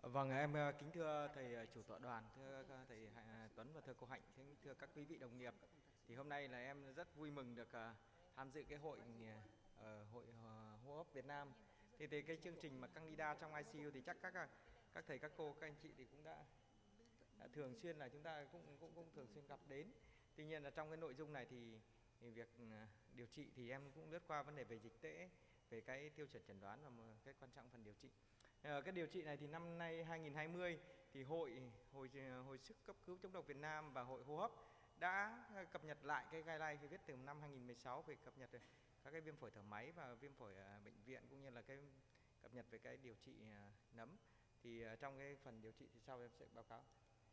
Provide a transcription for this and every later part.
Vâng, em kính thưa thầy chủ tọa đoàn, thưa thầy Tuấn và thưa cô Hạnh, thưa các quý vị đồng nghiệp. Thì hôm nay là em rất vui mừng được tham dự cái hội hô hấp Việt Nam. Thì cái chương trình mà Candida trong ICU thì chắc các thầy các cô các anh chị thì cũng đã thường xuyên là chúng ta cũng thường xuyên gặp đến. Tuy nhiên là trong cái nội dung này thì việc điều trị thì em cũng lướt qua vấn đề về dịch tễ, về cái tiêu chuẩn chẩn đoán và một cái quan trọng phần điều trị. Cái điều trị này thì năm nay 2020 thì hồi sức cấp cứu chống độc Việt Nam và hội hô hấp đã cập nhật lại cái guideline khi viết từ năm 2016 về cập nhật các cái viêm phổi thở máy và viêm phổi bệnh viện, cũng như là cái cập nhật về cái điều trị nấm. Thì trong cái phần điều trị thì sau em sẽ báo cáo.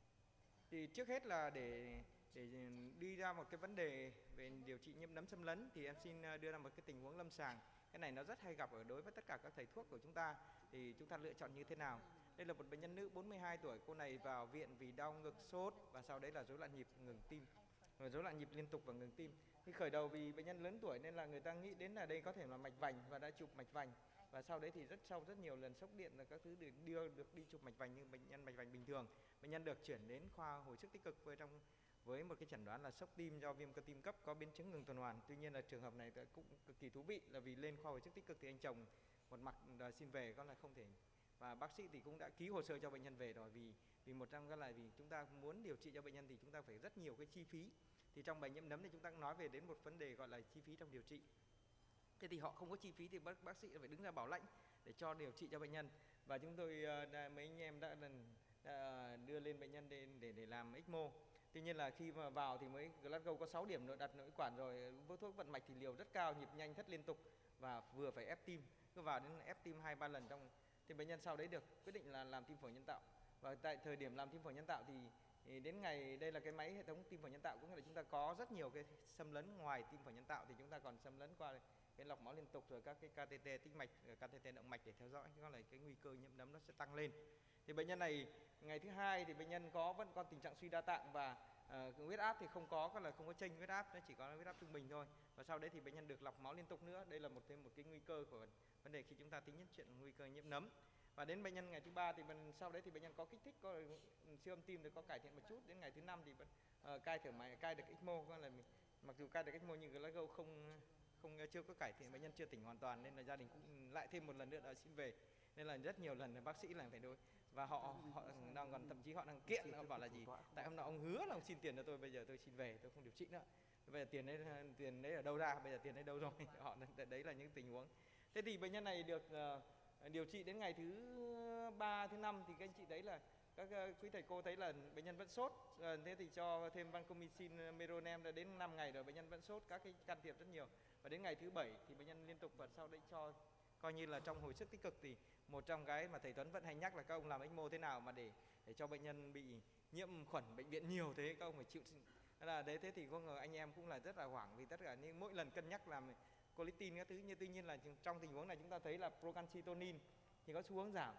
Thì trước hết là để đi ra một cái vấn đề về điều trị nhiễm nấm xâm lấn thì em xin đưa ra một cái tình huống lâm sàng. Cái này nó rất hay gặp ở đối với tất cả các thầy thuốc của chúng ta. Thì chúng ta lựa chọn như thế nào? Đây là một bệnh nhân nữ 42 tuổi, cô này vào viện vì đau ngực, sốt và sau đấy là rối loạn nhịp ngừng tim, rối loạn nhịp liên tục và ngừng tim. Khi khởi đầu vì bệnh nhân lớn tuổi nên là người ta nghĩ đến là đây có thể là mạch vành và đã chụp mạch vành, và sau đấy thì sau rất nhiều lần sốc điện là các thứ được đi chụp mạch vành, nhưng bệnh nhân mạch vành bình thường. Bệnh nhân được chuyển đến khoa hồi sức tích cực với một cái chẩn đoán là sốc tim do viêm cơ tim cấp có biến chứng ngừng tuần hoàn. Tuy nhiên là trường hợp này cũng cực kỳ thú vị, là vì lên khoa hồi sức tích cực thì anh chồng một mặt đòi xin về, có là không thể, và bác sĩ thì cũng đã ký hồ sơ cho bệnh nhân về rồi, vì một trong cái là vì chúng ta muốn điều trị cho bệnh nhân thì chúng ta phải rất nhiều cái chi phí. Thì trong bệnh nhiễm nấm thì chúng ta cũng nói về đến một vấn đề gọi là chi phí trong điều trị. Thế thì họ không có chi phí thì bác sĩ phải đứng ra bảo lãnh để cho điều trị cho bệnh nhân, và chúng tôi mấy anh em đã đưa lên bệnh nhân để làm ECMO. Tuy nhiên là khi mà vào thì mới Glasgow có 6 điểm nội đặt nội quản rồi, với thuốc vận mạch thì liều rất cao, nhịp nhanh thất liên tục và vừa phải ép tim, cứ vào đến ép tim 2-3 lần trong. Thì bệnh nhân sau đấy được quyết định là làm tim phổi nhân tạo, và tại thời điểm làm tim phổi nhân tạo thì đến ngày đây là cái máy hệ thống tim phổi nhân tạo, cũng là chúng ta có rất nhiều cái xâm lấn. Ngoài tim phổi nhân tạo thì chúng ta còn xâm lấn qua cái lọc máu liên tục, rồi các cái catheter tĩnh mạch, catheter động mạch để theo dõi, có là cái nguy cơ nhiễm nấm nó sẽ tăng lên. Thì bệnh nhân này ngày thứ hai thì bệnh nhân vẫn có tình trạng suy đa tạng, và huyết áp thì không có chênh huyết áp, nó chỉ có huyết áp trung bình thôi. Và sau đấy thì bệnh nhân được lọc máu liên tục nữa. Đây là một cái nguy cơ của vấn đề khi chúng ta tính đến chuyện nguy cơ nhiễm nấm. Và đến bệnh nhân ngày thứ ba thì sau đấy thì bệnh nhân có kích thích, có siêu âm tim thì có cải thiện một chút. Đến ngày thứ năm thì cai thở máy, cai được ECMO, mặc dù cai được ECMO nhưng Glasgow chưa có cải thiện, bệnh nhân chưa tỉnh hoàn toàn, nên là gia đình cũng lại thêm một lần nữa đã xin về. Nên là rất nhiều lần bác sĩ là phải đối, và họ đang còn thậm chí họ đang kiện, họ bảo là gì, tại hôm nào ông hứa là ông xin tiền cho tôi, bây giờ tôi xin về, tôi không điều trị nữa, bây giờ tiền đấy ở đâu ra, bây giờ tiền đấy đâu rồi. Họ đấy là những tình huống. Thế thì bệnh nhân này được điều trị đến ngày thứ 3, thứ 5 thì các anh chị thấy là các quý thầy cô thấy là bệnh nhân vẫn sốt. Thế thì cho thêm vancomycin, meronem, đã đến 5 ngày rồi bệnh nhân vẫn sốt, các cái can thiệp rất nhiều. Và đến ngày thứ 7 thì bệnh nhân liên tục, và sau đấy cho coi như là trong hồi sức tích cực thì một trong cái mà thầy Tuấn vẫn hay nhắc là các ông làm ECMO thế nào mà để cho bệnh nhân bị nhiễm khuẩn bệnh viện nhiều thế, các ông phải chịu. Là đấy, thế thì anh em cũng là rất là hoảng, vì tất cả những mỗi lần cân nhắc làm collagen các thứ. Nhưng tuy nhiên là trong tình huống này chúng ta thấy là procalcitonin thì có xu hướng giảm,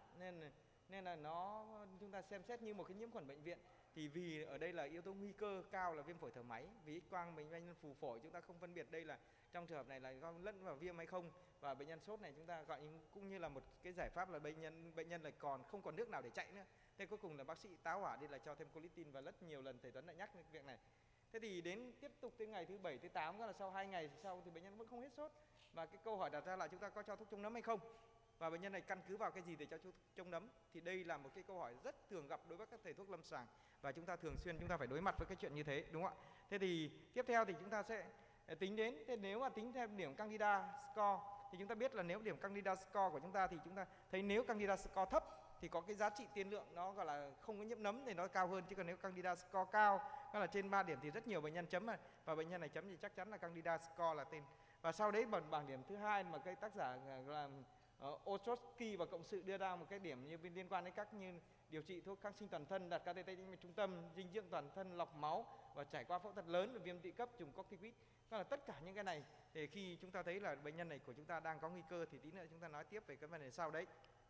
nên là chúng ta xem xét như một cái nhiễm khuẩn bệnh viện. Thì vì ở đây là yếu tố nguy cơ cao là viêm phổi thở máy, vì X quang bệnh nhân phù phổi chúng ta không phân biệt đây là trong trường hợp này là do lẫn vào viêm hay không. Và bệnh nhân sốt này chúng ta gọi cũng như là một cái giải pháp là bệnh nhân là không còn nước nào để chạy nữa. Thế cuối cùng là bác sĩ táo hỏa đi là cho thêm collagen, và rất nhiều lần thầy Tuấn đã nhắc đến việc này. Thế thì đến tiếp tục tới ngày thứ 7, thứ 8, là sau 2 ngày sau thì bệnh nhân vẫn không hết sốt. Và cái câu hỏi đặt ra là chúng ta có cho thuốc chống nấm hay không? Và bệnh nhân này căn cứ vào cái gì để cho thuốc chống nấm? Thì đây là một cái câu hỏi rất thường gặp đối với các thầy thuốc lâm sàng, và chúng ta thường xuyên phải đối mặt với cái chuyện như thế, đúng không ạ? Thế thì tiếp theo thì chúng ta sẽ tính đến, thế nếu mà tính theo điểm Candida score thì chúng ta biết là nếu điểm Candida score của chúng ta thì chúng ta thấy nếu Candida score thấp thì có cái giá trị tiên lượng nó gọi là không có nhiễm nấm thì nó cao hơn, chứ còn nếu Candida score cao, đó là trên 3 điểm thì rất nhiều bệnh nhân chấm và bệnh nhân này chấm thì chắc chắn là Candida score là tên. Và sau đấy bảng điểm thứ hai mà cái tác giả là Ostrowski và cộng sự đưa ra một cái điểm như liên quan đến các như điều trị thuốc kháng sinh toàn thân, đặt catheter tĩnh mạch trung tâm, dinh dưỡng toàn thân, lọc máu và trải qua phẫu thuật lớn và viêm tụy cấp, dùng corticoid. Đó là tất cả những cái này thì khi chúng ta thấy là bệnh nhân này của chúng ta đang có nguy cơ thì tí nữa chúng ta nói tiếp về cái vấn đề sau đấy.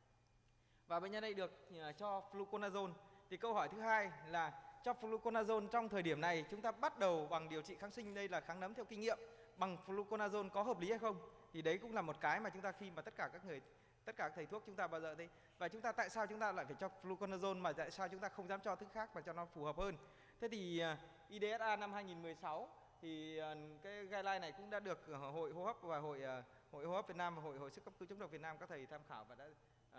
Và bệnh nhân này được cho fluconazole. Thì câu hỏi thứ hai là cho fluconazole trong thời điểm này chúng ta bắt đầu bằng điều trị kháng sinh, đây là kháng nấm theo kinh nghiệm, bằng fluconazole có hợp lý hay không? Thì đấy cũng là một cái mà chúng ta khi mà tất cả tất cả các thầy thuốc chúng ta bao giờ thế. Và chúng ta tại sao chúng ta lại phải cho fluconazole, mà tại sao chúng ta không dám cho thứ khác mà cho nó phù hợp hơn? Thế thì IDSA năm 2016 thì cái guideline này cũng đã được Hội hô hấp và Hội hô hấp Việt Nam và Hội hồi sức cấp cứu chống độc Việt Nam các thầy tham khảo và đã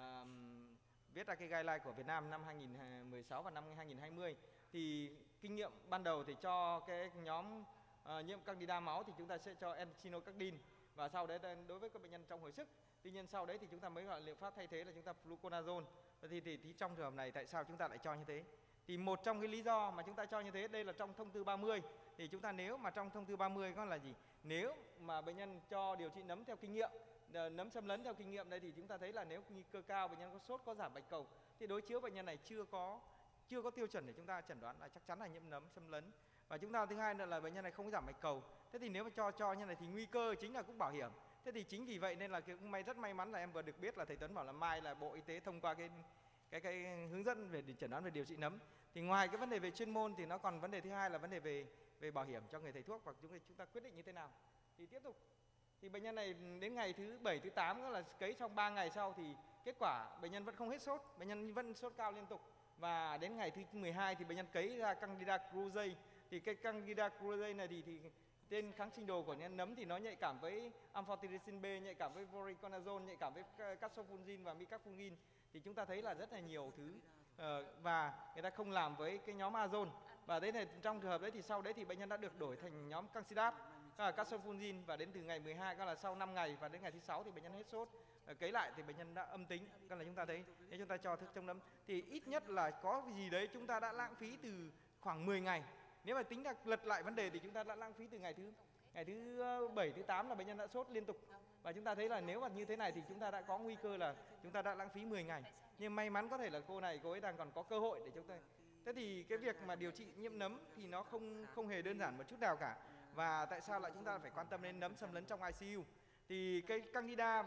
viết ra cái guideline của Việt Nam năm 2016 và năm 2020. Thì kinh nghiệm ban đầu thì cho cái nhóm nhiễm candida máu thì chúng ta sẽ cho echinocardin, và sau đấy đối với các bệnh nhân trong hồi sức. Tuy nhiên sau đấy thì chúng ta mới gọi liệu pháp thay thế là chúng ta fluconazole. Thì trong trường hợp này tại sao chúng ta lại cho như thế? Thì một trong cái lý do mà chúng ta cho như thế, đây là trong thông tư 30. Thì chúng ta nếu mà trong thông tư 30 có là gì? Nếu mà bệnh nhân cho điều trị nấm theo kinh nghiệm, nấm xâm lấn theo kinh nghiệm đây, thì chúng ta thấy là nếu nguy cơ cao bệnh nhân có sốt, có giảm bạch cầu, thì đối chiếu bệnh nhân này chưa có tiêu chuẩn để chúng ta chẩn đoán là chắc chắn là nhiễm nấm xâm lấn. Và chúng ta thứ hai là bệnh nhân này không có giảm bạch cầu. Thế thì nếu mà cho như này thì nguy cơ chính là cũng bảo hiểm. Thế thì chính vì vậy nên là rất may mắn là em vừa được biết là thầy Tuấn bảo là mai là Bộ Y tế thông qua cái hướng dẫn về chẩn đoán về điều trị nấm. Thì ngoài cái vấn đề về chuyên môn thì nó còn vấn đề thứ hai là vấn đề về bảo hiểm cho người thầy thuốc, và chúng ta quyết định như thế nào. Thì tiếp tục thì bệnh nhân này đến ngày thứ 7, thứ 8 đó là cấy trong 3 ngày sau thì kết quả bệnh nhân vẫn không hết sốt, bệnh nhân vẫn sốt cao liên tục. Và đến ngày thứ 12 thì bệnh nhân cấy ra Candida krusei. Thì cái Candida krusei này thì tên kháng sinh đồ của nhân nấm thì nó nhạy cảm với amphotericin B, nhạy cảm với voriconazole, nhạy cảm với caspofungin và micafungin. Thì chúng ta thấy là rất là nhiều thứ và người ta không làm với cái nhóm azone. Và đấy là trong trường hợp đấy thì sau đấy thì bệnh nhân đã được đổi thành nhóm Cangsidat, caspofungin, và đến từ ngày 12 đó là sau 5 ngày và đến ngày thứ 6 thì bệnh nhân hết sốt. Cấy lại thì bệnh nhân đã âm tính, đó là chúng ta thấy nếu chúng ta cho thuốc chống nấm thì ít nhất là có gì đấy chúng ta đã lãng phí từ khoảng 10 ngày. Nếu mà tính ra lật lại vấn đề thì chúng ta đã lãng phí từ ngày thứ 7, thứ 8 là bệnh nhân đã sốt liên tục. Và chúng ta thấy là nếu mà như thế này thì chúng ta đã có nguy cơ là chúng ta đã lãng phí 10 ngày. Nhưng may mắn có thể là cô ấy đang còn có cơ hội để chúng ta. Thế thì cái việc mà điều trị nhiễm nấm thì nó không hề đơn giản một chút nào cả. Và tại sao lại chúng ta phải quan tâm đến nấm xâm lấn trong ICU? Thì cái Candida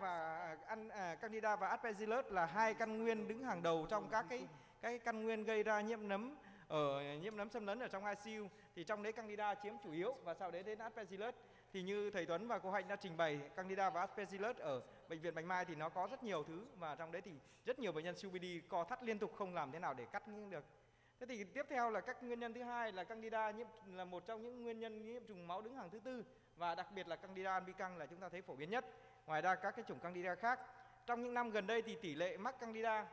và Aspergillus là hai căn nguyên đứng hàng đầu trong các cái căn nguyên gây ra nhiễm nấm xâm lấn ở trong ICU. Thì trong đấy Candida chiếm chủ yếu, và sau đấy đến Aspergillus. Thì như thầy Tuấn và cô Hạnh đã trình bày, Candida và Aspergillus ở bệnh viện Bạch Mai thì nó có rất nhiều thứ, và trong đấy thì rất nhiều bệnh nhân COPD co thắt liên tục không làm thế nào để cắt được. Thế thì tiếp theo là các nguyên nhân thứ hai là Candida là một trong những nguyên nhân nhiễm trùng máu đứng hàng thứ tư, và đặc biệt là Candida albicans là chúng ta thấy phổ biến nhất. Ngoài ra các cái chủng Candida khác, trong những năm gần đây thì tỷ lệ mắc Candida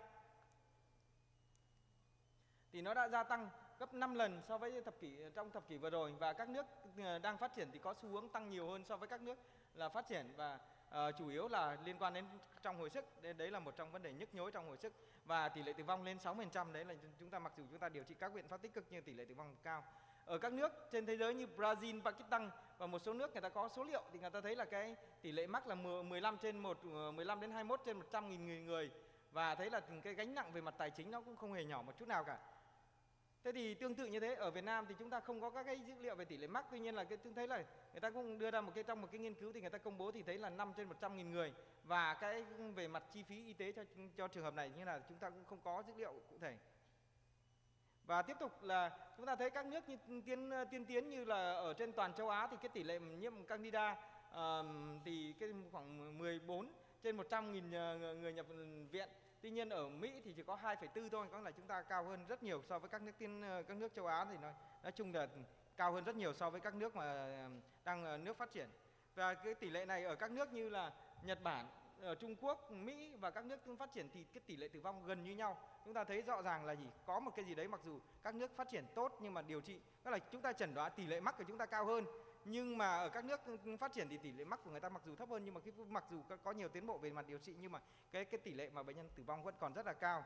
thì nó đã gia tăng gấp 5 lần so với trong thập kỷ vừa rồi, và các nước đang phát triển thì có xu hướng tăng nhiều hơn so với các nước là phát triển, và chủ yếu là liên quan đến trong hồi sức. Đấy là một trong vấn đề nhức nhối trong hồi sức, và tỷ lệ tử vong lên 60%. Đấy là chúng ta mặc dù chúng ta điều trị các biện pháp tích cực nhưng tỷ lệ tử vong cao. Ở các nước trên thế giới như Brazil, Pakistan và một số nước người ta có số liệu thì người ta thấy là cái tỷ lệ mắc là 15 đến 21 trên 100.000 người, và thấy là cái gánh nặng về mặt tài chính nó cũng không hề nhỏ một chút nào cả. Thế thì tương tự như thế ở Việt Nam thì chúng ta không có các cái dữ liệu về tỷ lệ mắc. Tuy nhiên là tôi thấy là người ta cũng đưa ra trong một cái nghiên cứu thì người ta công bố thì thấy là 5 trên 100.000 người, và cái về mặt chi phí y tế cho trường hợp này như là chúng ta cũng không có dữ liệu cụ thể. Và tiếp tục là chúng ta thấy các nước như tiên tiến như là ở trên toàn châu Á thì cái tỷ lệ nhiễm Candida thì cái khoảng 14 trên 100.000 người nhập viện. Tuy nhiên ở Mỹ thì chỉ có 2,4 thôi, có là chúng ta cao hơn rất nhiều so với các nước châu Á, thì nói chung là cao hơn rất nhiều so với các nước mà đang nước phát triển. Và cái tỷ lệ này ở các nước như là Nhật Bản, ở Trung Quốc, Mỹ và các nước phát triển thì cái tỷ lệ tử vong gần như nhau. Chúng ta thấy rõ ràng là có một cái gì đấy, mặc dù các nước phát triển tốt nhưng mà điều trị, tức là chúng ta chẩn đoán tỷ lệ mắc của chúng ta cao hơn, nhưng mà ở các nước phát triển thì tỷ lệ mắc của người ta mặc dù thấp hơn, nhưng mà mặc dù có nhiều tiến bộ về mặt điều trị, nhưng mà cái tỷ lệ mà bệnh nhân tử vong vẫn còn rất là cao.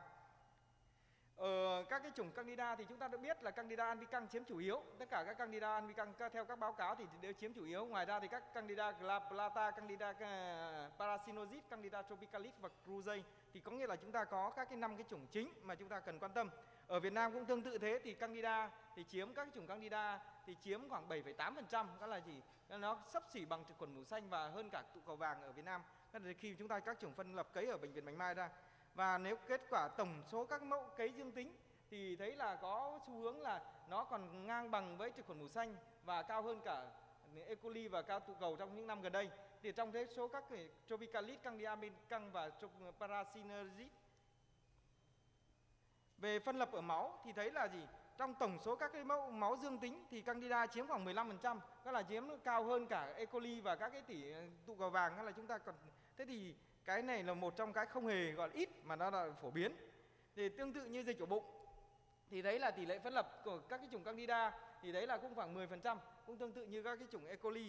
Các cái chủng Candida thì chúng ta đã biết là Candida albicans chiếm chủ yếu. Tất cả các Candida albicans theo các báo cáo thì đều chiếm chủ yếu. Ngoài ra thì các Candida glabrata, Candida parasinosis, Candida tropicalis và krusei thì có nghĩa là chúng ta có các cái 5 cái chủng chính mà chúng ta cần quan tâm. Ở Việt Nam cũng tương tự thế, thì Candida thì các chủng Candida thì chiếm khoảng 7,8%, đó là nó xấp xỉ bằng trực khuẩn màu xanh và hơn cả tụ cầu vàng ở Việt Nam. Đó là khi chúng ta các chủng phân lập cấy ở bệnh viện Bạch Mai ra. Và nếu kết quả tổng số các mẫu cấy dương tính thì thấy là có xu hướng là nó còn ngang bằng với trực khuẩn màu xanh và cao hơn cả E. coli và cao tụ cầu trong những năm gần đây. thì trong thế số các cái tropicalis, candiamin căng và parasynergic. Về phân lập ở máu thì thấy là gì? Trong tổng số các cái mẫu máu dương tính thì Candida chiếm khoảng 15%, đó là chiếm cao hơn cả E. coli và các cái tỷ tụ cầu vàng, hay là chúng ta còn thế thì cái này là một trong cái không hề gọi là ít mà nó là phổ biến. Thì tương tự như dịch ổ bụng thì đấy là tỷ lệ phân lập của các cái chủng Candida thì đấy là cũng khoảng 10%, cũng tương tự như các cái chủng E. coli.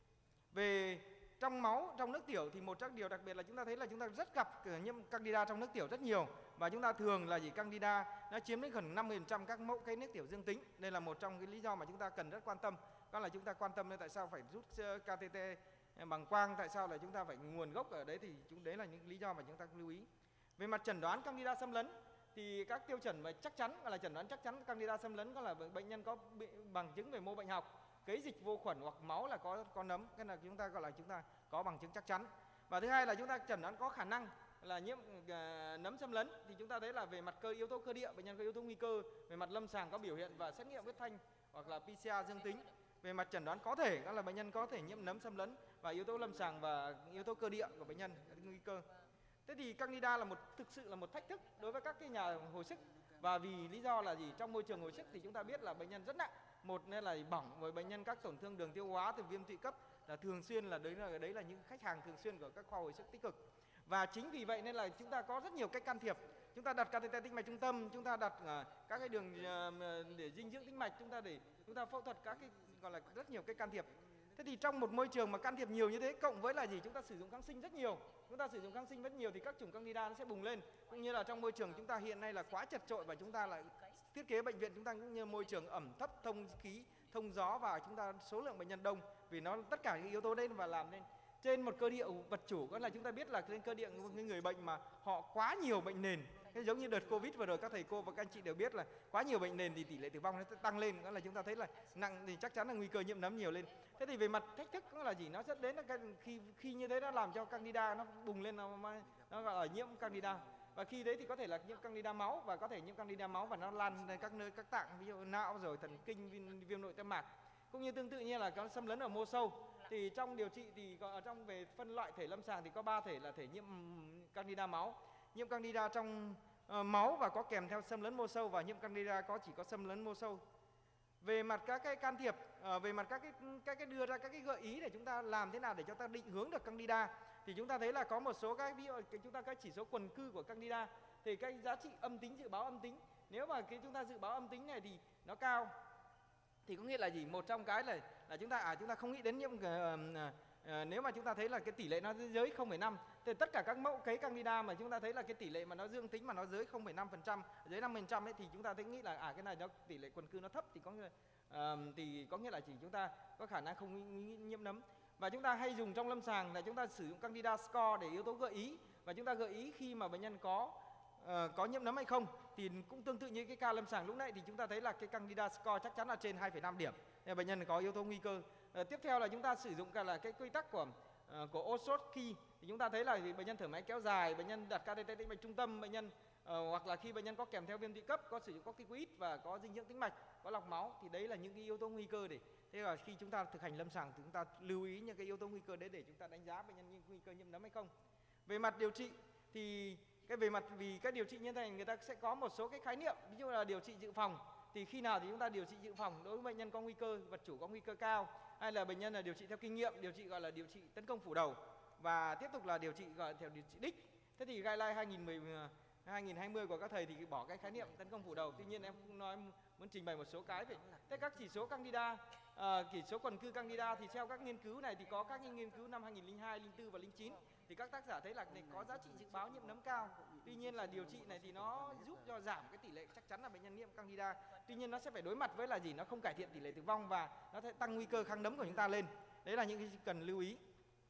Về trong máu, trong nước tiểu thì một trong điều đặc biệt là chúng ta thấy là chúng ta rất gặp nhiễm Candida trong nước tiểu rất nhiều, và chúng ta thường là gì? Candida nó chiếm đến gần 50% các mẫu cái nước tiểu dương tính. Đây là một trong cái lý do mà chúng ta cần rất quan tâm. Đó là chúng ta quan tâm đến tại sao phải rút KTT bằng quang, tại sao là chúng ta phải nguồn gốc ở đấy, thì đấy là những lý do mà chúng ta lưu ý. Về mặt chẩn đoán Candida xâm lấn thì các tiêu chuẩn mà chắc chắn, gọi là chẩn đoán chắc chắn Candida xâm lấn có là bệnh nhân có bằng chứng về mô bệnh học, cấy dịch vô khuẩn hoặc máu là có nấm, cái là chúng ta gọi là chúng ta có bằng chứng chắc chắn. Và thứ hai là chúng ta chẩn đoán có khả năng là nhiễm nấm xâm lấn thì chúng ta thấy là về mặt yếu tố cơ địa bệnh nhân có yếu tố nguy cơ, về mặt lâm sàng có biểu hiện và xét nghiệm huyết thanh hoặc là PCR dương tính. Về mặt chẩn đoán có thể đó là bệnh nhân có thể nhiễm nấm xâm lấn và yếu tố lâm sàng và yếu tố cơ địa của bệnh nhân nguy cơ. Thế thì Candida là thực sự là một thách thức đối với các cái nhà hồi sức, và vì lý do là gì? Trong môi trường hồi sức thì chúng ta biết là bệnh nhân rất nặng, một nên là bỏng, với bệnh nhân các tổn thương đường tiêu hóa từ viêm tụy cấp là thường xuyên là đấy là những khách hàng thường xuyên của các khoa hồi sức tích cực. Và chính vì vậy nên là chúng ta có rất nhiều cách can thiệp. Chúng ta đặt catheter tĩnh mạch trung tâm, chúng ta đặt các cái đường để dinh dưỡng tĩnh mạch, chúng ta phẫu thuật các cái gọi là rất nhiều cách can thiệp. Thế thì trong một môi trường mà can thiệp nhiều như thế, cộng với là gì? Chúng ta sử dụng kháng sinh rất nhiều. Chúng ta sử dụng kháng sinh rất nhiều thì các chủng Candida nó sẽ bùng lên. Cũng như là trong môi trường chúng ta hiện nay là quá chật chội, và chúng ta lại thiết kế bệnh viện chúng ta cũng như môi trường ẩm thấp, thông khí, thông gió, và chúng ta số lượng bệnh nhân đông, vì nó tất cả những yếu tố đấy và làm nên trên một cơ địa vật chủ. Có là chúng ta biết là trên cơ địa người bệnh mà họ quá nhiều bệnh nền, cái giống như đợt Covid vừa rồi các thầy cô và các anh chị đều biết là quá nhiều bệnh nền thì tỷ lệ tử vong nó sẽ tăng lên. Đó là chúng ta thấy là nặng thì chắc chắn là nguy cơ nhiễm nấm nhiều lên. Thế thì về mặt thách thức cũng là gì? Nó dẫn đến là khi như thế nó làm cho Candida nó bùng lên, nó gọi là nhiễm Candida. Và khi đấy thì có thể là nhiễm Candida máu, và có thể nhiễm Candida máu và nó lan đến các nơi, các tạng, ví dụ não rồi thần kinh, viêm nội tâm mạc. Cũng như tương tự như là có xâm lấn ở mô sâu. Thì trong điều trị thì ở trong về phân loại thể lâm sàng thì có 3 thể là thể nhiễm Candida máu, nhiễm Candida trong máu và có kèm theo xâm lấn mô sâu, và nhiễm Candida chỉ có xâm lấn mô sâu. Về mặt các cái can thiệp, về mặt các cái đưa ra các cái gợi ý để chúng ta làm thế nào để cho ta định hướng được Candida, thì chúng ta thấy là có một số cái ví dụ chúng ta các chỉ số quần cư của Candida thì cái giá trị âm tính, dự báo âm tính, nếu mà chúng ta dự báo âm tính này thì nó cao thì có nghĩa là gì? Một trong cái là chúng ta không nghĩ đến nhiễm nếu mà chúng ta thấy là cái tỷ lệ nó dưới 0,5 thì tất cả các mẫu cấy Candida mà chúng ta thấy là cái tỷ lệ mà nó dương tính mà nó dưới 0,5%, dưới 5% ấy, thì chúng ta thấy nghĩ là cái này nó tỷ lệ quần cư nó thấp, thì có nghĩa là chỉ chúng ta có khả năng không nhiễm nấm. Và chúng ta hay dùng trong lâm sàng là chúng ta sử dụng Candida score để yếu tố gợi ý, và chúng ta gợi ý khi mà bệnh nhân có nhiễm nấm hay không. Thì cũng tương tự như cái ca lâm sàng lúc nãy thì chúng ta thấy là cái Candida score chắc chắn là trên 2,5 điểm, nên bệnh nhân có yếu tố nguy cơ. Tiếp theo là chúng ta sử dụng cả là cái quy tắc của Osotki, thì chúng ta thấy là bệnh nhân thở máy kéo dài, bệnh nhân đặt catheter tĩnh mạch trung tâm, bệnh nhân hoặc là khi bệnh nhân có kèm theo viêm tụy cấp, có sử dụng corticoid và có dinh dưỡng tĩnh mạch, có lọc máu, thì đấy là những cái yếu tố nguy cơ. Thế là khi chúng ta thực hành lâm sàng thì chúng ta lưu ý những cái yếu tố nguy cơ đấy để chúng ta đánh giá bệnh nhân nguy cơ nhiễm nấm hay không. Về mặt điều trị thì vì cái điều trị như thế này người ta sẽ có một số cái khái niệm, ví dụ là điều trị dự phòng. Thì khi nào thì chúng ta điều trị dự phòng đối với bệnh nhân có nguy cơ, vật chủ có nguy cơ cao, hay là bệnh nhân là điều trị theo kinh nghiệm, điều trị gọi là điều trị tấn công phủ đầu, và tiếp tục là điều trị gọi theo điều trị đích. Thế thì guideline 2020 của các thầy thì bỏ cái khái niệm tấn công phủ đầu. Tuy nhiên em cũng muốn trình bày một số cái về các chỉ số Candida, chỉ số quần cư Candida thì theo các nghiên cứu này thì có các nghiên cứu năm 2002, 2004 và 2009 thì các tác giả thấy là có giá trị dự báo nhiễm nấm cao. Tuy nhiên là điều trị này thì nó giúp cho giảm cái tỷ lệ chắc chắn là bệnh nhân nhiễm Candida. Tuy nhiên nó sẽ phải đối mặt với là gì? Nó không cải thiện tỷ lệ tử vong và nó sẽ tăng nguy cơ kháng nấm của chúng ta lên. Đấy là những cái cần lưu ý.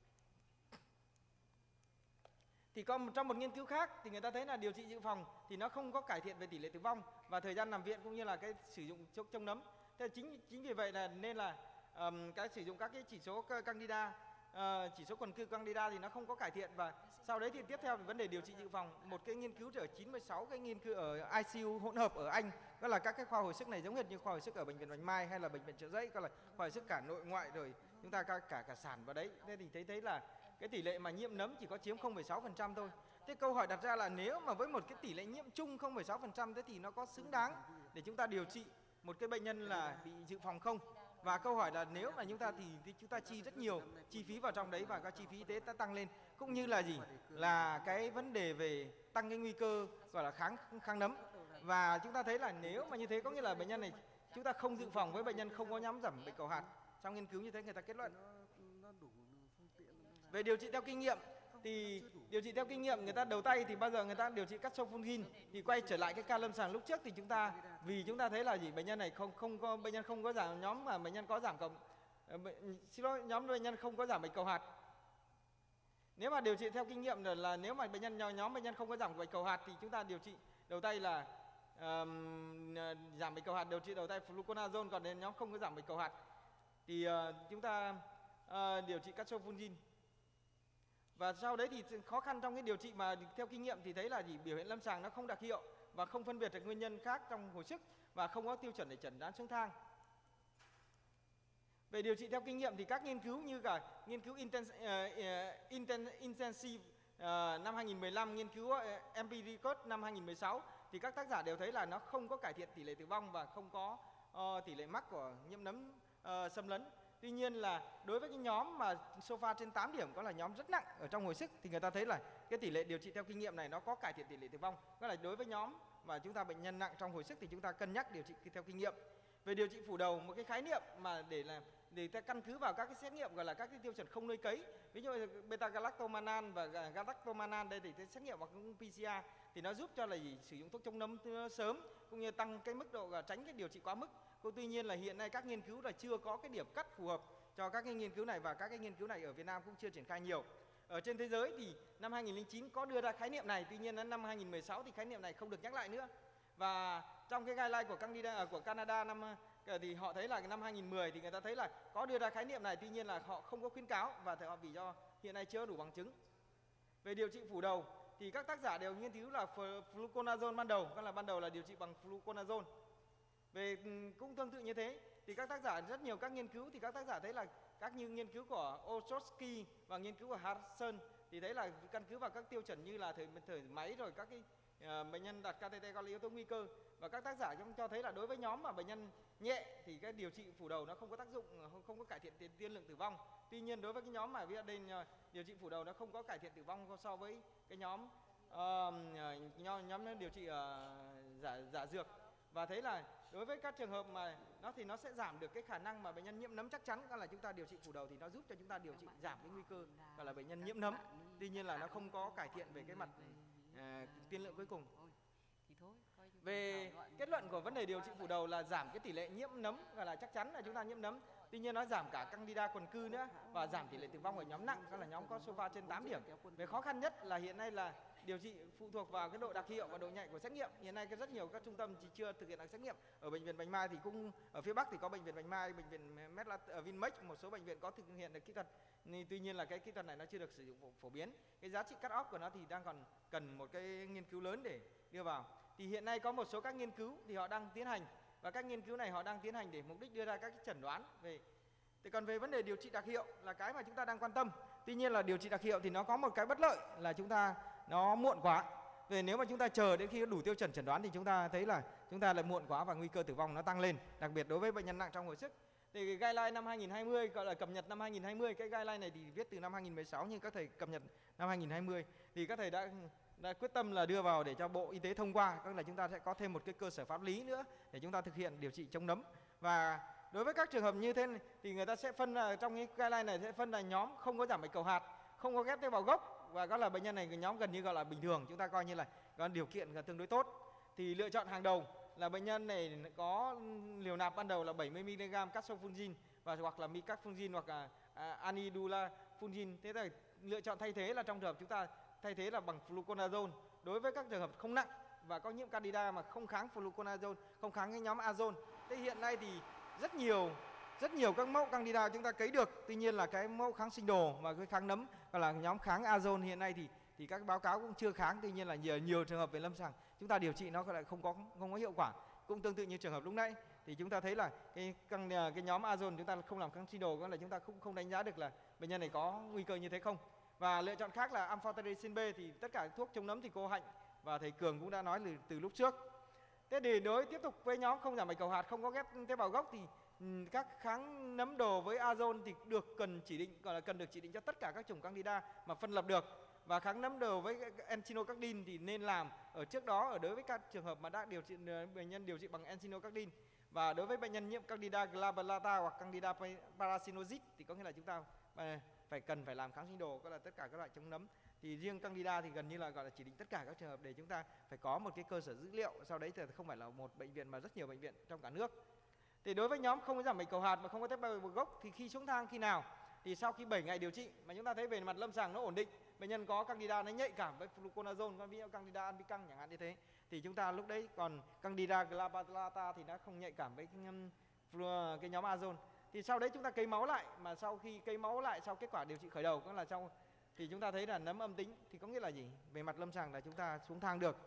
Thì trong một nghiên cứu khác thì người ta thấy là điều trị dự phòng thì nó không có cải thiện về tỷ lệ tử vong và thời gian nằm viện cũng như là cái sử dụng thuốc chống nấm. Thế chính vì vậy là nên là cái sử dụng các cái chỉ số Candida, chỉ số quần cư Candida thì nó không có cải thiện. Và sau đấy thì tiếp theo về vấn đề điều trị dự phòng, một cái nghiên cứu ở 96 cái nghiên cứu ở ICU hỗn hợp ở Anh, đó là các cái khoa hồi sức này giống như khoa hồi sức ở bệnh viện Bạch Mai hay là bệnh viện Chợ Giấy, có là khoa hồi sức cả nội ngoại rồi chúng ta cả sản vào đấy. Thế thì thấy là cái tỷ lệ mà nhiễm nấm chỉ có chiếm 0,6% thôi. Thế câu hỏi đặt ra là nếu mà với một cái tỷ lệ nhiễm chung 0,6%, thế thì nó có xứng đáng để chúng ta điều trị một cái bệnh nhân là bị dự phòng không? Và câu hỏi là nếu mà chúng ta thì chúng ta chi rất nhiều chi phí vào trong đấy, và các chi phí y tế đã tăng lên, cũng như là gì, là cái vấn đề về tăng cái nguy cơ gọi là kháng nấm. Và chúng ta thấy là nếu mà như thế có nghĩa là bệnh nhân này chúng ta không dự phòng với bệnh nhân không có nhóm giảm bệnh cầu hạt. Trong nghiên cứu như thế người ta kết luận. Về điều trị theo kinh nghiệm thì điều trị theo kinh nghiệm người ta đầu tay thì bao giờ người ta điều trị caspofungin, thì quay trở lại cái ca lâm sàng lúc trước thì chúng ta thấy là gì, bệnh nhân này bệnh nhân không có giảm nhóm, mà bệnh nhân có giảm nhóm bệnh nhân không có giảm bệnh cầu hạt. Nếu mà điều trị theo kinh nghiệm là nếu mà nhóm bệnh nhân không có giảm bệnh cầu hạt thì chúng ta điều trị đầu tay là giảm bệnh cầu hạt, điều trị đầu tay fluconazole. Còn đến nhóm không có giảm bệnh cầu hạt thì chúng ta điều trị caspofungin. Và sau đấy thì khó khăn trong cái điều trị mà theo kinh nghiệm thì thấy là biểu hiện lâm sàng nó không đặc hiệu và không phân biệt được nguyên nhân khác trong hồi sức, và không có tiêu chuẩn để chẩn đoán xuống thang. Về điều trị theo kinh nghiệm thì các nghiên cứu như cả nghiên cứu Intensive năm 2015, nghiên cứu Empiricus năm 2016 thì các tác giả đều thấy là nó không có cải thiện tỷ lệ tử vong và không có tỷ lệ mắc của nhiễm nấm xâm lấn. Tuy nhiên là đối với cái nhóm mà SOFA trên 8 điểm có là nhóm rất nặng ở trong hồi sức thì người ta thấy là cái tỷ lệ điều trị theo kinh nghiệm này nó có cải thiện tỷ lệ tử vong. Đó là đối với nhóm mà chúng ta bệnh nhân nặng trong hồi sức thì chúng ta cân nhắc điều trị theo kinh nghiệm. Về điều trị phủ đầu, một cái khái niệm mà để ta căn cứ vào các cái xét nghiệm gọi là các cái tiêu chuẩn không nơi cấy, ví dụ beta galactomannan và galactomannan đây thì xét nghiệm hoặc PCR thì nó giúp cho là sử dụng thuốc chống nấm sớm, cũng như tăng cái mức độ tránh cái điều trị quá mức. Tuy nhiên là hiện nay các nghiên cứu là chưa có cái điểm cắt phù hợp cho các cái nghiên cứu này, và các cái nghiên cứu này ở Việt Nam cũng chưa triển khai nhiều. Ở trên thế giới thì năm 2009 có đưa ra khái niệm này, tuy nhiên đến năm 2016 thì khái niệm này không được nhắc lại nữa. Và trong cái guideline của Canada thì họ thấy là năm 2010 thì người ta thấy là có đưa ra khái niệm này, tuy nhiên là họ không có khuyến cáo và vì do hiện nay chưa đủ bằng chứng. Về điều trị phủ đầu thì các tác giả đều nghiên cứu là fluconazole ban đầu là điều trị bằng fluconazole. Về cũng tương tự như thế thì các tác giả rất nhiều các nghiên cứu thì các tác giả thấy là các như nghiên cứu của Ostrowski và nghiên cứu của Harrison thì thấy là căn cứ vào các tiêu chuẩn như là thở máy rồi các cái bệnh nhân đặt catheter có yếu tố nguy cơ, và các tác giả cũng cho thấy là đối với nhóm mà bệnh nhân nhẹ thì cái điều trị phủ đầu nó không có tác dụng, không có cải thiện tiên lượng tử vong. Tuy nhiên đối với cái nhóm mà đây điều trị phủ đầu nó không có cải thiện tử vong so với cái nhóm điều trị giả dược. Và thấy là đối với các trường hợp mà nó sẽ giảm được cái khả năng mà bệnh nhân nhiễm nấm chắc chắn, đó là chúng ta điều trị phủ đầu thì nó giúp cho chúng ta điều trị giảm cái nguy cơ gọi là bệnh nhân nhiễm nấm. Tuy nhiên là nó không có cải thiện về cái mặt tiên lượng cuối cùng. Về kết luận của vấn đề điều trị phủ đầu là giảm cái tỷ lệ nhiễm nấm, gọi là chắc chắn là chúng ta nhiễm nấm. Tuy nhiên nó giảm cả Candida quần cư nữa và giảm tỷ lệ tử vong ở nhóm nặng, đó là nhóm có SOFA trên 8 điểm. Về khó khăn nhất là hiện nay là điều trị phụ thuộc vào cái độ đặc hiệu và độ nhạy của xét nghiệm. Hiện nay có rất nhiều các trung tâm chỉ chưa thực hiện được xét nghiệm. Ở bệnh viện Bạch Mai thì cũng ở phía Bắc thì có bệnh viện Bạch Mai, bệnh viện Vinmec, một số bệnh viện có thực hiện được kỹ thuật. Tuy nhiên là cái kỹ thuật này nó chưa được sử dụng phổ biến. Cái giá trị cut off của nó thì đang còn cần một cái nghiên cứu lớn để đưa vào. Thì hiện nay có một số các nghiên cứu thì họ đang tiến hành, và các nghiên cứu này họ đang tiến hành để mục đích đưa ra các cái chẩn đoán về. Thì còn về vấn đề điều trị đặc hiệu là cái mà chúng ta đang quan tâm. Tuy nhiên là điều trị đặc hiệu thì nó có một cái bất lợi là nó muộn quá. Về nếu mà chúng ta chờ đến khi đủ tiêu chuẩn chẩn đoán thì chúng ta thấy là chúng ta lại muộn quá và nguy cơ tử vong nó tăng lên, đặc biệt đối với bệnh nhân nặng trong hồi sức. Thì cái guideline năm 2020 gọi là cập nhật năm 2020, cái guideline này thì viết từ năm 2016 nhưng các thầy cập nhật năm 2020 thì các thầy đã quyết tâm là đưa vào để cho Bộ Y tế thông qua, tức là chúng ta sẽ có thêm một cái cơ sở pháp lý nữa để chúng ta thực hiện điều trị chống nấm. Và đối với các trường hợp như thế này, thì người ta sẽ phân trong cái guideline này sẽ phân là nhóm không có giảm bệnh cầu hạt, không có ghép tế bào gốc, và đó là bệnh nhân này cái nhóm gần như gọi là bình thường, chúng ta coi như là có điều kiện tương đối tốt. Thì lựa chọn hàng đầu là bệnh nhân này có liều nạp ban đầu là 70 mg caspofungin và hoặc là micafungin hoặc là anidulafungin. Thế là lựa chọn thay thế là trong trường hợp chúng ta thay thế là bằng fluconazole. Đối với các trường hợp không nặng và có nhiễm candida mà không kháng fluconazole, không kháng cái nhóm azole. Thế hiện nay thì rất nhiều các mẫu candida chúng ta cấy được, tuy nhiên là cái mẫu kháng sinh đồ và cái kháng nấm gọi là nhóm kháng azole hiện nay thì các báo cáo cũng chưa kháng. Tuy nhiên là nhiều trường hợp về lâm sàng chúng ta điều trị nó lại không có hiệu quả. cũng tương tự như trường hợp lúc nãy thì chúng ta thấy là cái nhóm azon chúng ta không làm kháng sinh đồ, có là chúng ta không đánh giá được là bệnh nhân này có nguy cơ như thế không. Và lựa chọn khác là amphotericin B, thì tất cả thuốc chống nấm thì cô Hạnh và thầy Cường cũng đã nói từ lúc trước. Thế thì tiếp tục với nhóm không giảm bạch cầu hạt, không có ghép tế bào gốc thì các kháng nấm đồ với azon thì cần được chỉ định cho tất cả các chủng Candida mà phân lập được. Và kháng nấm đồ với encinocardin thì nên làm ở trước đó đối với các trường hợp mà đã bệnh nhân điều trị bằng encinocardin. Và đối với bệnh nhân nhiễm Candida glabrata hoặc Candida parasinosis thì có nghĩa là chúng ta cần phải làm kháng sinh đồ, có là tất cả các loại chống nấm. Thì riêng Candida thì gần như là gọi là chỉ định tất cả các trường hợp để chúng ta phải có một cái cơ sở dữ liệu, sau đấy thì không phải là một bệnh viện mà rất nhiều bệnh viện trong cả nước. Thì đối với nhóm không có giảm bạch cầu hạt mà không có tế bào gốc thì khi xuống thang khi nào? Thì sau khi 7 ngày điều trị mà chúng ta thấy về mặt lâm sàng nó ổn định, bệnh nhân có Candida nó nhạy cảm với fluconazole, ví dụ Candida albicans chẳng hạn như thế, thì chúng ta lúc đấy còn Candida glabrata thì nó không nhạy cảm với cái nhóm azon. Thì sau đấy chúng ta cấy máu lại, mà sau khi cấy máu lại sau kết quả điều trị khởi đầu cũng là thì chúng ta thấy là nấm âm tính, thì có nghĩa là gì? Về mặt lâm sàng là chúng ta xuống thang được.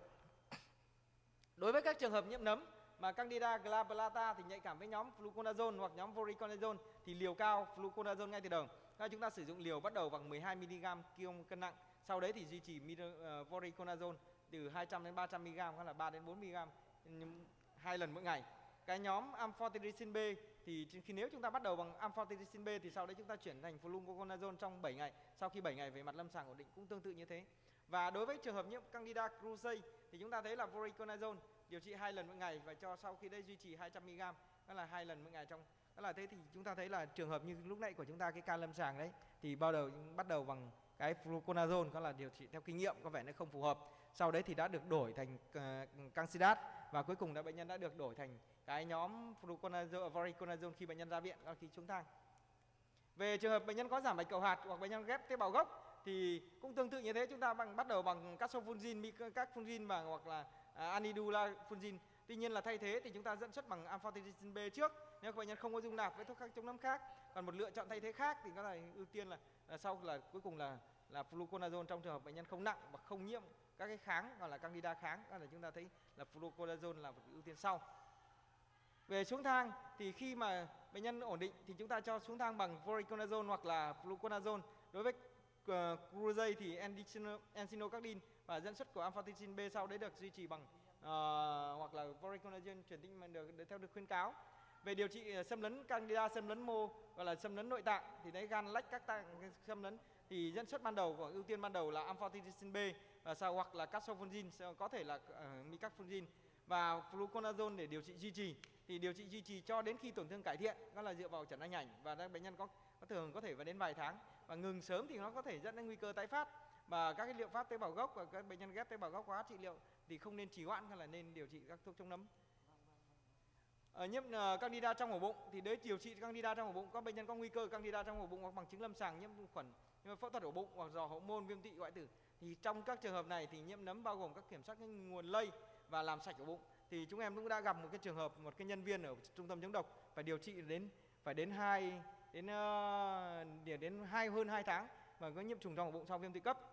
Đối với các trường hợp nhiễm nấm mà Candida glabrata thì nhạy cảm với nhóm fluconazole hoặc nhóm voriconazole thì liều cao fluconazole ngay từ đầu. Chúng ta sử dụng liều bắt đầu bằng 12 mg cân nặng, sau đấy thì duy trì voriconazole từ 200 đến 300 mg hoặc là 3 đến 4 mg 2 lần mỗi ngày. Cái nhóm amphotericin B thì nếu chúng ta bắt đầu bằng amphotericin B thì sau đấy chúng ta chuyển thành fluconazole trong 7 ngày. Sau khi 7 ngày về mặt lâm sàng ổn định cũng tương tự như thế. Và đối với trường hợp nhiễm Candida krusei thì chúng ta thấy là voriconazole điều trị 2 lần mỗi ngày và cho sau khi đây duy trì 200 mg, đó là 2 lần mỗi ngày trong. Đó là thế thì chúng ta thấy là trường hợp như lúc nãy của chúng ta cái ca lâm sàng đấy thì bắt đầu bằng cái fluconazole, có là điều trị theo kinh nghiệm có vẻ nó không phù hợp. Sau đấy thì đã được đổi thành Cangsidat và cuối cùng bệnh nhân đã được đổi thành cái nhóm voriconazole khi bệnh nhân ra viện, khi xuống thang. Về trường hợp bệnh nhân có giảm bạch cầu hạt hoặc bệnh nhân ghép tế bào gốc thì cũng tương tự như thế, chúng ta bắt đầu bằng caspofungin, micacfungin và hoặc là anidulafungin. Tuy nhiên là thay thế thì chúng ta dẫn xuất bằng amphotericin B trước nếu bệnh nhân không có dung nạp với thuốc chống nấm khác. Còn một lựa chọn thay thế khác thì có thể ưu tiên là sau là cuối cùng là fluconazole trong trường hợp bệnh nhân không nặng và không nhiễm các cái kháng, gọi là Candida kháng, đó là chúng ta thấy là fluconazole là một ưu tiên sau. Về xuống thang thì khi mà bệnh nhân ổn định thì chúng ta cho xuống thang bằng voriconazole hoặc là fluconazole. Đối với krusei thì encinocardin và dẫn xuất của amphotericin B sau đấy được duy trì bằng hoặc là voriconazole truyền tĩnh mà theo được khuyến cáo. Về điều trị xâm lấn Candida, xâm lấn mô gọi là xâm lấn nội tạng thì đấy gan lách các tạng xâm lấn thì dẫn xuất ban đầu của ưu tiên ban đầu là amphotericin B và sau hoặc là caspofungin, có thể là micacfungin và fluconazole để điều trị duy trì. Thì điều trị duy trì cho đến khi tổn thương cải thiện, đó là dựa vào chẩn đoán ảnh và bệnh nhân có thường có thể vào đến vài tháng, và ngừng sớm thì nó có thể dẫn đến nguy cơ tái phát. Và các cái liệu pháp tế bào gốc và các bệnh nhân ghép tế bào gốc hóa trị liệu thì không nên trì hoãn hay là nên điều trị các thuốc chống nấm. Nhiễm Candida trong ổ bụng thì để điều trị Candida trong ổ bụng, có bệnh nhân có nguy cơ Candida trong ổ bụng hoặc bằng chứng lâm sàng nhiễm khuẩn phẫu thuật ổ bụng hoặc dò hậu môn, viêm tụy hoại tử. Thì trong các trường hợp này thì nhiễm nấm bao gồm các kiểm soát nguồn lây và làm sạch ổ bụng. Thì chúng em cũng đã gặp một cái trường hợp một cái nhân viên ở trung tâm chống độc phải điều trị đến hơn 2 tháng và có nhiễm trùng trong ổ bụng sau viêm tụy cấp.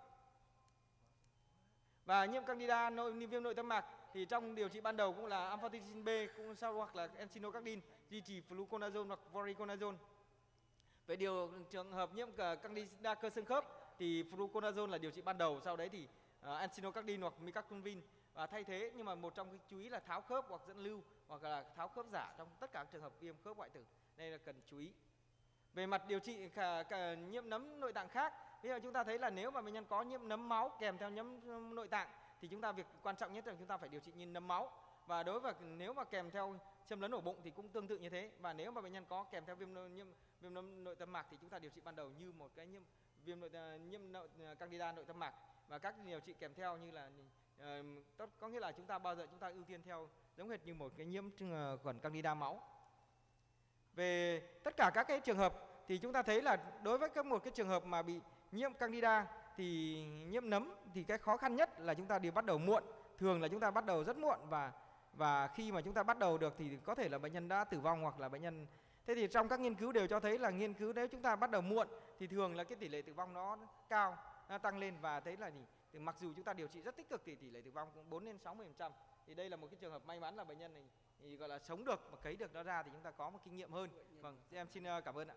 Và nhiễm Candida viêm nội tâm mạc thì trong điều trị ban đầu cũng là amphotericin B cũng sau hoặc là encinocardin, duy trì fluconazole hoặc voriconazole. Về trường hợp nhiễm Candida cơ xương khớp thì fluconazole là điều trị ban đầu, sau đấy thì encinocardin hoặc micacfungin và thay thế, nhưng mà một trong cái chú ý là tháo khớp hoặc dẫn lưu hoặc là tháo khớp giả trong tất cả các trường hợp viêm khớp hoại tử. Đây là cần chú ý. Về mặt điều trị cả nhiễm nấm nội tạng khác, bây giờ chúng ta thấy là nếu mà bệnh nhân có nhiễm nấm máu kèm theo nhiễm nội tạng thì chúng ta việc quan trọng nhất là chúng ta phải điều trị như nấm máu. Và đối với nếu mà kèm theo xâm lấn ổ bụng thì cũng tương tự như thế. Và nếu mà bệnh nhân có kèm theo viêm nấm nội tâm mạc thì chúng ta điều trị ban đầu như một cái nhiễm Candida nội tâm mạc, và các điều trị kèm theo như là có nghĩa là chúng ta bao giờ chúng ta ưu tiên theo giống hệt như một cái nhiễm khuẩn Candida máu. Về tất cả các cái trường hợp thì chúng ta thấy là đối với một cái trường hợp mà bị nhiễm Candida thì nhiễm nấm thì cái khó khăn nhất là chúng ta đều bắt đầu muộn, thường là chúng ta bắt đầu rất muộn, và khi mà chúng ta bắt đầu được thì có thể là bệnh nhân đã tử vong hoặc là bệnh nhân. Thế thì trong các nghiên cứu đều cho thấy là nếu chúng ta bắt đầu muộn thì thường là cái tỷ lệ tử vong nó cao, nó tăng lên, và thấy là mặc dù chúng ta điều trị rất tích cực thì tỷ lệ tử vong cũng 4 đến 60%. Thì đây là một cái trường hợp may mắn là bệnh nhân này thì gọi là sống được mà cấy được nó ra, thì chúng ta có một kinh nghiệm hơn. Vâng, em xin cảm ơn ạ.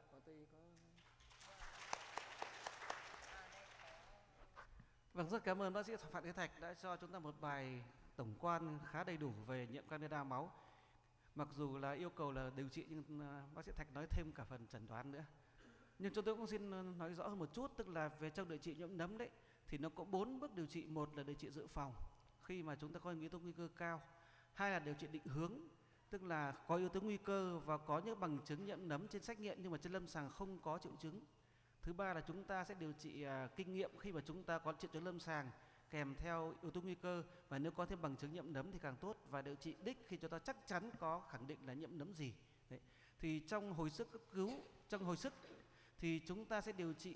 Vâng, rất cảm ơn bác sĩ Phạm Thế Thạch đã cho chúng ta một bài tổng quan khá đầy đủ về nhiễm candida máu. Mặc dù là yêu cầu là điều trị nhưng bác sĩ Thạch nói thêm cả phần chẩn đoán nữa. Nhưng chúng tôi cũng xin nói rõ hơn một chút, tức là về trong điều trị nhiễm nấm đấy thì nó có 4 bước điều trị. Một là điều trị dự phòng khi mà chúng ta có yếu tố nguy cơ cao. Hai là điều trị định hướng, tức là có yếu tố nguy cơ và có những bằng chứng nhiễm nấm trên xét nghiệm nhưng mà trên lâm sàng không có triệu chứng. Thứ ba là chúng ta sẽ điều trị kinh nghiệm khi mà chúng ta có triệu chứng lâm sàng kèm theo yếu tố nguy cơ, và nếu có thêm bằng chứng nhiễm nấm thì càng tốt, và điều trị đích khi chúng ta chắc chắn có khẳng định là nhiễm nấm gì. Đấy. Thì trong hồi sức cấp cứu, trong hồi sức thì chúng ta sẽ điều trị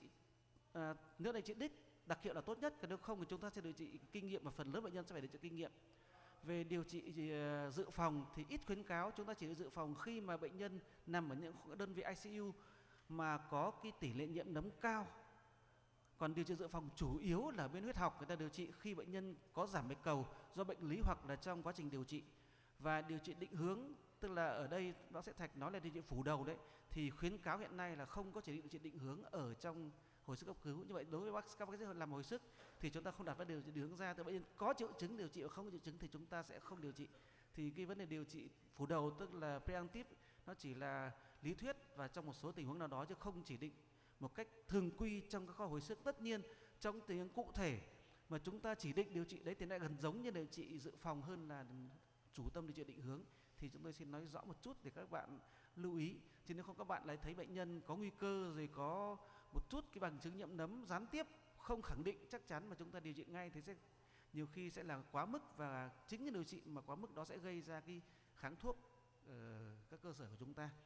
nếu điều trị đích đặc hiệu là tốt nhất, còn nếu không thì chúng ta sẽ điều trị kinh nghiệm, và phần lớn bệnh nhân sẽ phải điều trị kinh nghiệm. Về điều trị dự phòng thì ít khuyến cáo, chúng ta chỉ dự phòng khi mà bệnh nhân nằm ở những đơn vị ICU mà có cái tỷ lệ nhiễm nấm cao. Còn điều trị dự phòng chủ yếu là bên huyết học, người ta điều trị khi bệnh nhân có giảm bạch cầu do bệnh lý hoặc là trong quá trình điều trị. Và điều trị định hướng, tức là ở đây bác sĩ Thạch nói là điều trị phủ đầu đấy, thì khuyến cáo hiện nay là không có chỉ định điều trị định hướng ở trong hồi sức cấp cứu. Như vậy đối với các bác sĩ làm hồi sức thì chúng ta không đặt vấn đề điều trị định hướng ra, từ bệnh nhân có triệu chứng điều trị và không có triệu chứng thì chúng ta sẽ không điều trị. Thì cái vấn đề điều trị phủ đầu tức là preemptive nó chỉ là lý thuyết và trong một số tình huống nào đó, chứ không chỉ định một cách thường quy trong các khoa hồi sức. Tất nhiên trong tình huống cụ thể mà chúng ta chỉ định điều trị đấy thì lại gần giống như điều trị dự phòng hơn là chủ tâm điều trị định hướng. Thì chúng tôi xin nói rõ một chút để các bạn lưu ý, chứ nếu không các bạn lại thấy bệnh nhân có nguy cơ rồi có một chút cái bằng chứng nhiễm nấm gián tiếp không khẳng định chắc chắn mà chúng ta điều trị ngay thì sẽ nhiều khi sẽ là quá mức, và chính cái điều trị mà quá mức đó sẽ gây ra cái kháng thuốc ở các cơ sở của chúng ta.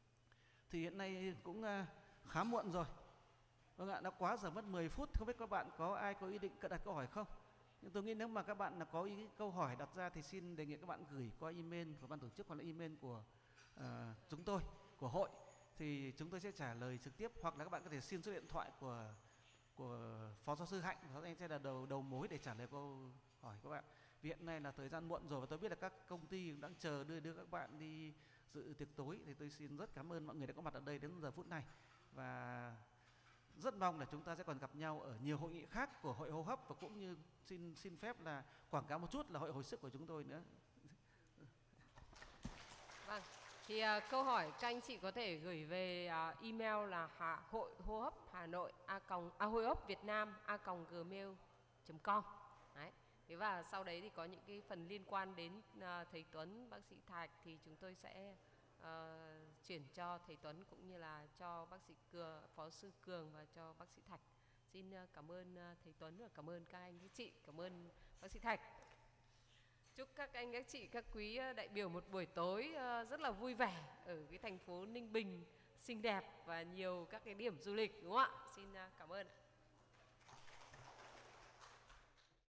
Thì hiện nay cũng khá muộn rồi. Vâng ạ, đã quá giờ mất 10 phút. Không biết các bạn có ai có ý định đặt câu hỏi không? Nhưng tôi nghĩ nếu mà các bạn có câu hỏi đặt ra thì xin đề nghị các bạn gửi qua email của ban tổ chức hoặc là email của chúng tôi, của hội, thì chúng tôi sẽ trả lời trực tiếp, hoặc là các bạn có thể xin số điện thoại của phó giáo sư Hạnh, phó giáo sư sẽ là đầu mối để trả lời câu hỏi các bạn. Vì hiện nay là thời gian muộn rồi và tôi biết là các công ty đang chờ đưa các bạn đi dự tiệc tối, thì tôi xin rất cảm ơn mọi người đã có mặt ở đây đến giờ phút này, và rất mong là chúng ta sẽ còn gặp nhau ở nhiều hội nghị khác của hội hô hấp, và cũng như xin phép là quảng cáo một chút là hội hồi sức của chúng tôi nữa. Vâng, thì câu hỏi các anh chị có thể gửi về email là hội hô hấp Hà Nội hội hấp Việt Nam @gmail.com. Đấy. Thế và sau đấy thì có những cái phần liên quan đến thầy Tuấn, bác sĩ Thạch thì chúng tôi sẽ chuyển cho thầy Tuấn cũng như là cho bác sĩ Cường, phó sư Cường và cho bác sĩ Thạch. Xin cảm ơn thầy Tuấn và cảm ơn các anh các chị, cảm ơn bác sĩ Thạch. Chúc các anh các chị, các quý đại biểu một buổi tối rất là vui vẻ ở cái thành phố Ninh Bình xinh đẹp và nhiều các cái điểm du lịch, đúng không ạ? Xin cảm ơn.